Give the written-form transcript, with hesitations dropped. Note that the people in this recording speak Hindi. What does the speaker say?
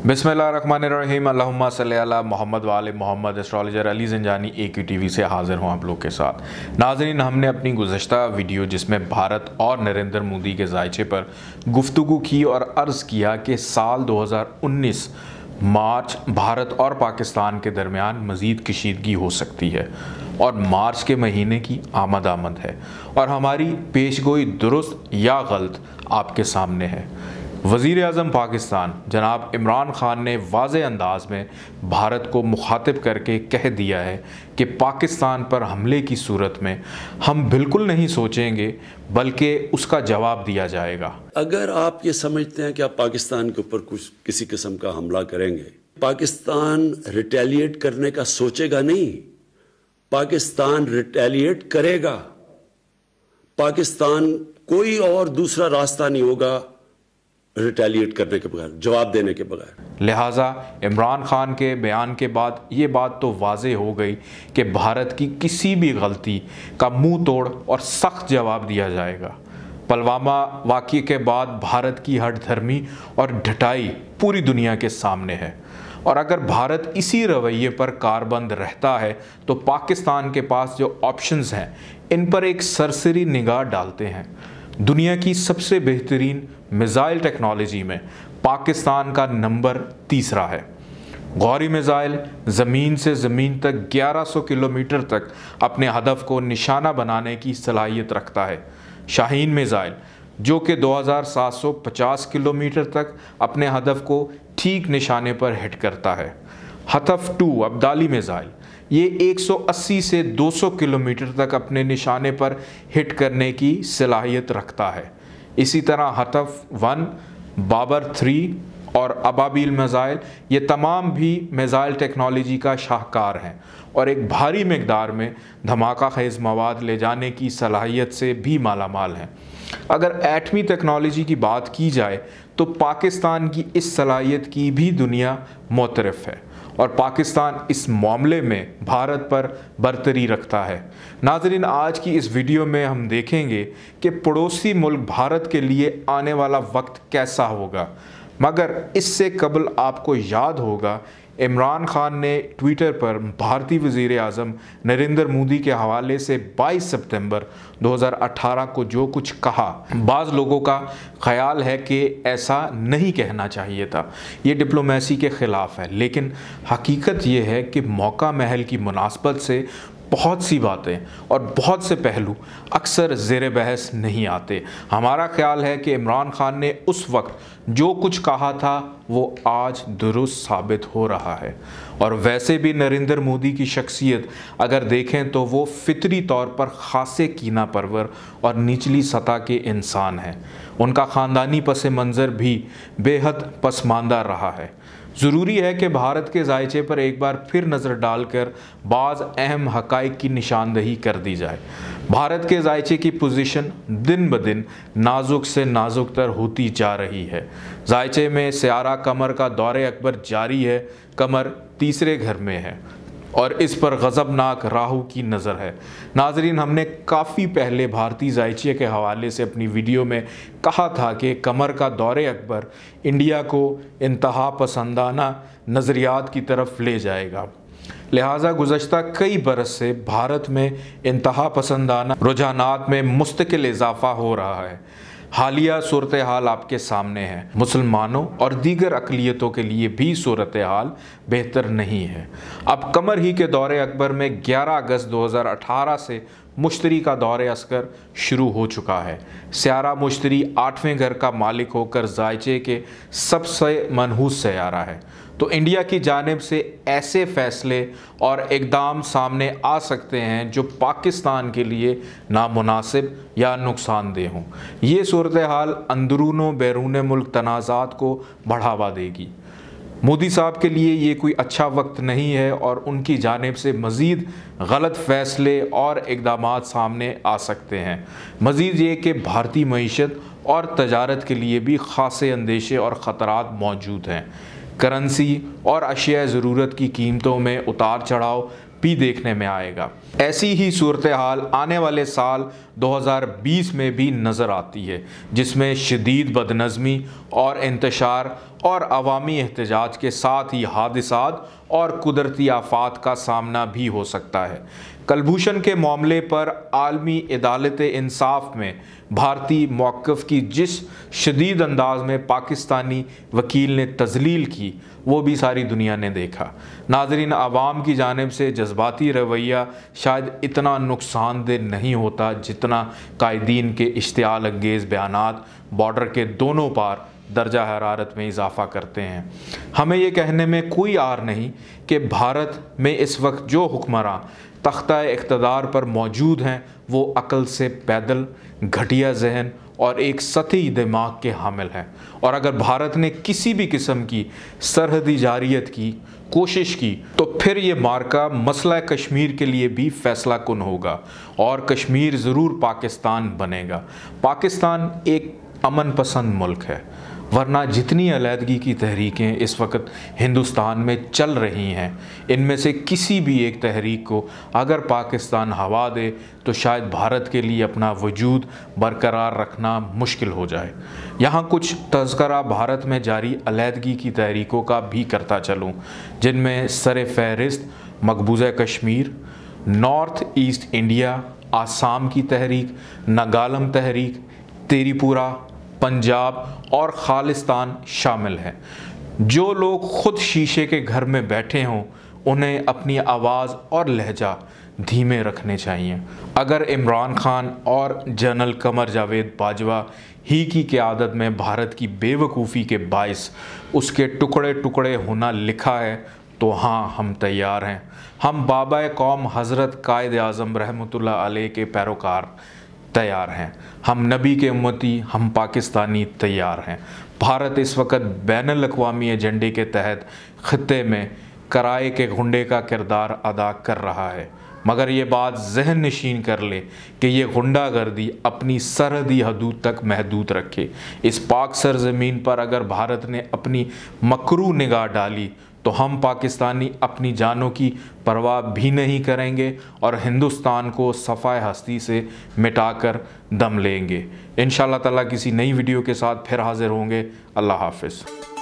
बिस्मिल्लाहिर्रहमानिर्रहीम अल्लाहुम्मा सल्ली अला मोहम्मद वाले मोहम्मद। एस्ट्रोलॉजर अली ज़ंजानी AQTV से हाज़िर हूँ आप लोग के साथ। नाज़रीन, हमने अपनी गुज़श्ता वीडियो जिसमें भारत और नरेंद्र मोदी के जायचे पर गुफ्तगू की और अर्ज़ किया कि साल 2019 मार्च भारत और पाकिस्तान के दरमियान मज़ीद कशीदगी हो सकती है और मार्च के महीने की आमद है और हमारी पेशगोई दुरुस्त या गलत आपके सामने है। वज़ीर आज़म पाकिस्तान जनाब इमरान ख़ान ने वाज़े अंदाज में भारत को मुखातिब करके कह दिया है कि पाकिस्तान पर हमले की सूरत में हम बिल्कुल नहीं सोचेंगे बल्कि उसका जवाब दिया जाएगा। अगर आप ये समझते हैं कि आप पाकिस्तान के ऊपर कुछ किसी किस्म का हमला करेंगे, पाकिस्तान रिटेलिएट करने का सोचेगा नहीं, पाकिस्तान रिटेलिएट करेगा। पाकिस्तान कोई और दूसरा रास्ता नहीं होगा रिटेलिएट करने के बगैर, जवाब देने के बगैर। लिहाजा इमरान खान के बयान के बाद ये बात तो वाज़े हो गई कि भारत की किसी भी गलती का मुंह तोड़ और सख्त जवाब दिया जाएगा। पुलवामा वाक़ये के बाद भारत की हठधर्मी और ढटाई पूरी दुनिया के सामने है और अगर भारत इसी रवैये पर कारबंद रहता है तो पाकिस्तान के पास जो ऑप्शंस हैं इन पर एक सरसरी निगाह डालते हैं। दुनिया की सबसे बेहतरीन मिसाइल टेक्नोलॉजी में पाकिस्तान का नंबर तीसरा है। गौरी मिसाइल ज़मीन से ज़मीन तक 1100 किलोमीटर तक अपने हदफ को निशाना बनाने की सलाहियत रखता है। शाहीन मिसाइल जो कि 2750 किलोमीटर तक अपने हदफ को ठीक निशाने पर हिट करता है। हतफ 2 अब्दाली मिसाइल ये 180 से 200 किलोमीटर तक अपने निशाने पर हिट करने की सलाहियत रखता है। इसी तरह हतफ 1, बाबर 3 और अबाबील मिसाइल ये तमाम भी मिसाइल टेक्नोलॉजी का शाहकार हैं और एक भारी मकदार में धमाका खेज़ मवाद ले जाने की सलाहियत से भी मालामाल हैं। अगर एटमी टेक्नोलॉजी की बात की जाए तो पाकिस्तान की इस सलाहियत की भी दुनिया मोतरफ़ है और पाकिस्तान इस मामले में भारत पर बरतरी रखता है। नाज़रीन, आज की इस वीडियो में हम देखेंगे कि पड़ोसी मुल्क भारत के लिए आने वाला वक्त कैसा होगा, मगर इससे कबल आपको याद होगा इमरान खान ने ट्विटर पर भारतीय वज़ीर आज़म नरेंद्र मोदी के हवाले से 22 सितंबर 2018 को जो कुछ कहा, बाज़ लोगों का ख्याल है कि ऐसा नहीं कहना चाहिए था, ये डिप्लोमेसी के ख़िलाफ़ है। लेकिन हकीकत ये है कि मौका महल की मुनासबत से बहुत सी बातें और बहुत से पहलू अक्सर ज़ेर बहस नहीं आते। हमारा ख्याल है कि इमरान खान ने उस वक्त जो कुछ कहा था वो आज दुरुस्त साबित हो रहा है और वैसे भी नरेंद्र मोदी की शख्सियत अगर देखें तो वो फितरी तौर पर खासे कीना परवर और निचली सतह के इंसान हैं। उनका ख़ानदानी पस मंज़र भी बेहद पसमानदा रहा है। ज़रूरी है कि भारत के जायचे पर एक बार फिर नज़र डालकर बाज़ अहम हक़ाइक़ की निशानदही कर दी जाए। भारत के जायचे की पोजीशन दिन ब दिन नाजुक से नाजुक तर होती जा रही है। जायचे में सियारा कमर का दौरे अकबर जारी है, कमर तीसरे घर में है और इस पर गज़बनाक राहु की नज़र है। नाज़रीन, हमने काफ़ी पहले भारतीय जायचे के हवाले से अपनी वीडियो में कहा था कि कमर का दौरे अकबर इंडिया को इंतहा पसंदाना नज़रियात की तरफ ले जाएगा। लिहाजा गुज़श्ता कई बरस से भारत में इंतहा पसंदाना रुझानात में मुस्तकिल इजाफ़ा हो रहा है। हालिया सूरत हाल आपके सामने है। मुसलमानों और दीगर अक़लियतों के लिए भी सूरत हाल बेहतर नहीं है। अब कमर ही के दौरे अकबर में 11 अगस्त 2018 से मुश्तरी का दौरे अस्कर शुरू हो चुका है। सियारा मुश्तरी 8वें घर का मालिक होकर जायचे के सबसे मनहूस सियारा है, तो इंडिया की जानिब से ऐसे फ़ैसले और इक़दाम सामने आ सकते हैं जो पाकिस्तान के लिए नामुनासिब या नुकसानदेह हों। ये सूरत हाल अंदरूनो बैरून मुल्क तनाज़ात को बढ़ावा देगी। मोदी साहब के लिए ये कोई अच्छा वक्त नहीं है और उनकी जानिब से मज़ीद गलत फ़ैसले और इक़दामात सामने आ सकते हैं। मज़ीद ये कि भारतीय मईशत और तजारत के लिए भी ख़ासे अंदेशे और ख़तरात मौजूद हैं। करेंसी और अशिया ज़रूरत की कीमतों में उतार चढ़ाव भी देखने में आएगा। ऐसी ही सूरत हाल आने वाले साल 2020 में भी नज़र आती है, जिसमें शदीद बदनज़मी और इंतशार और अवामी एहतजाज के साथ ही हादिसात और कुदरती आफात का सामना भी हो सकता है। कलभूषण के मामले पर आलमी अदालत इंसाफ में भारतीय मौक़िफ़ की जिस शदीद अंदाज में पाकिस्तानी वकील ने तज़लील की, वो भी सारी दुनिया ने देखा। नाज़रीन, आवाम की जानिब से जज्बाती रवैया शायद इतना नुकसानदेह नहीं होता जितना कायदीन के इश्तियाल अंगेज़ बयानात बॉर्डर के दोनों पार दर्जा हरारत में इजाफ़ा करते हैं। हमें ये कहने में कोई आर नहीं कि भारत में इस वक्त जो हुक्मरान तख्ता इक़्तिदार पर मौजूद हैं वो अक्ल से पैदल, घटिया जहन और एक सतही दिमाग के हामिल हैं, और अगर भारत ने किसी भी किस्म की सरहदी जारियत की कोशिश की तो फिर ये मार्का मसला कश्मीर के लिए भी फैसला कुन होगा और कश्मीर ज़रूर पाकिस्तान बनेगा। पाकिस्तान एक अमन पसंद मुल्क है, वरना जितनी अलहदगी की तहरीकें इस वक्त हिंदुस्तान में चल रही हैं, इनमें से किसी भी एक तहरीक को अगर पाकिस्तान हवा दे तो शायद भारत के लिए अपना वजूद बरकरार रखना मुश्किल हो जाए। यहाँ कुछ तज़करा भारत में जारी अलहदगी की तहरीकों का भी करता चलूँ, जिनमें सर फहरिस्त मकबूजा Kashmir, north east India, Assam की तहरीक, नगालम तहरीक, तेरीपुरा, पंजाब और खालिस्तान शामिल हैं। जो लोग ख़ुद शीशे के घर में बैठे हों उन्हें अपनी आवाज़ और लहजा धीमे रखने चाहिए। अगर इमरान खान और जनरल कमर जावेद बाजवा ही की क़यादत में भारत की बेवकूफ़ी के बाइस उसके टुकड़े टुकड़े होना लिखा है तो हाँ, हम तैयार हैं। हम बाबा कौम हज़रत कायद आज़म रहमतुल्लाह अलैह के पैरोकार तैयार हैं। हम नबी के उम्मती, हम पाकिस्तानी तैयार हैं। भारत इस वक्त बैनुल अक़वामी एजेंडे के तहत ख़ित्ते में कराए के गुंडे का किरदार अदा कर रहा है, मगर ये बात जहन नशीन कर ले कि ये गुंडागर्दी अपनी सरहदी हदूद तक महदूद रखे। इस पाक सरज़मीन पर अगर भारत ने अपनी मकरू निगाह डाली तो हम पाकिस्तानी अपनी जानों की परवाह भी नहीं करेंगे और हिंदुस्तान को सफ़ाए हस्ती से मिटाकर दम लेंगे। इंशाअल्लाह ताला किसी नई वीडियो के साथ फिर हाज़िर होंगे। अल्लाह हाफ़िज़।